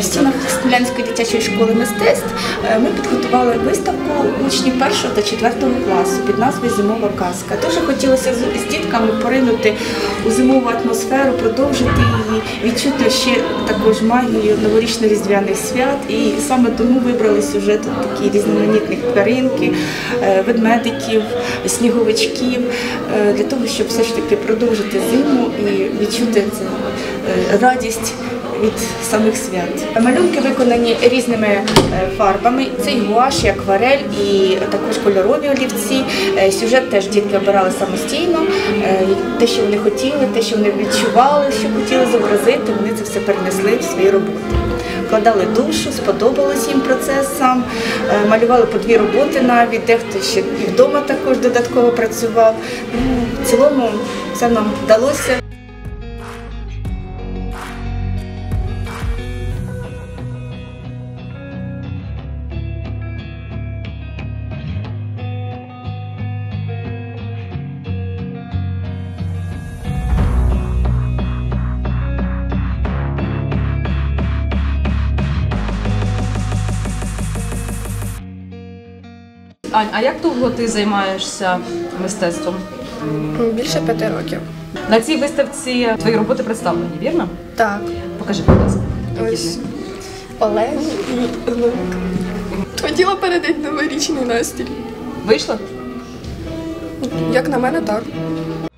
На стінах Смілянської дитячої школи мистецтв ми підготували виставку учнів 1 та 4 класу під назвою «Зимова казка». Дуже хотілося з дітками поринути у зимову атмосферу, продовжити її, відчути ще також магію новорічно-різдвяних свят. І саме тому вибрали сюжет такі різноманітних тваринки, ведмедиків, сніговичків, для того, щоб все ж таки продовжити зиму і відчути радість від самих свят. Малюнки виконані різними фарбами. Це і гуаш, і акварель, і також кольорові олівці. Сюжет теж дітки обирали самостійно. Те, що вони хотіли, те, що вони відчували, що хотіли зобразити, вони це все перенесли в свої роботи. Вкладали душу, сподобалось їм процес сам, малювали по 2 роботи навіть, дехто ще і вдома також додатково працював. В цілому все нам вдалося. Ань, а як довго ти займаєшся мистецтвом? Більше 5 років. На цій виставці твої роботи представлені, вірно? Так. Покажи, будь ласка. Ось Олег і Лук. Хотіла передати новорічний настрій. Вийшло? Як на мене, так.